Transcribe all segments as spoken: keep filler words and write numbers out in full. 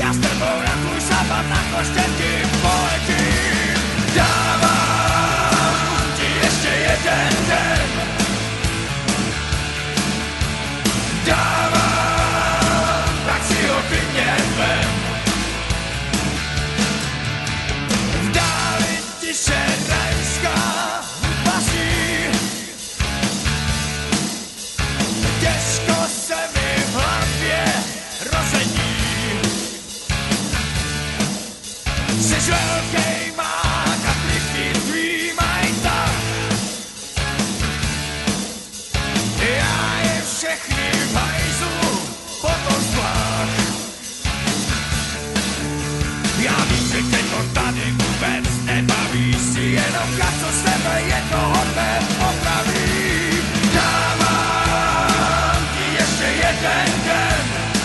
Já s tebou na tvůj západ na koštětí poletím. Dávám ti ještě jeden den. Dávám, tak si ho klidně vem. V dáli tiše rajská vaří. Těžko se mi v hlavě rození. Jsi velkej mák a kliky tvý mají tak. Já je všechny v hajzlu potom zblách. Já vím, že tě to tady vůbec nebaví. Si jenom co z tebe jednoho dne popraví. Dávám ti ještě jeden den.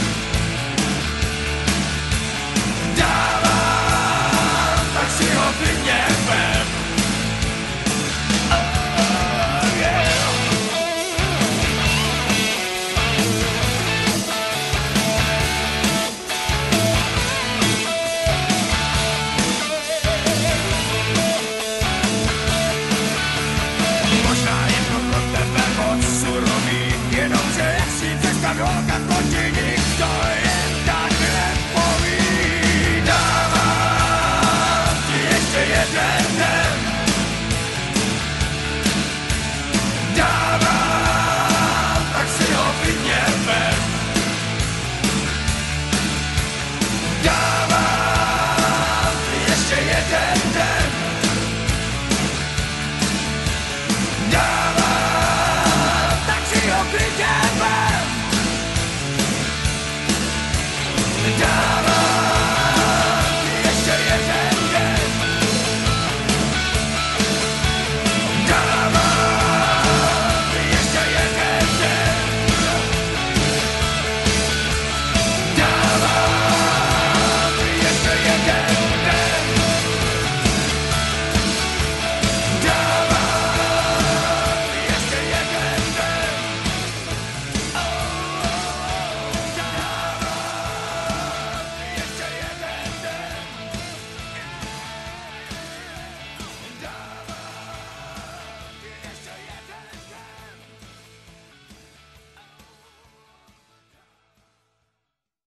Dávám, tak si ho klidně vem. Oh, yeah. Možná je to pro tebe moc surový, jenomže jak si představ holka, to ti nikdo jen tak nepoví. Dávám ti ještě jeden den. Dávám, tak si ho klidně vem. Dávám ti ještě jeden den. Dávám, tak si ho klidně vem. Dávám.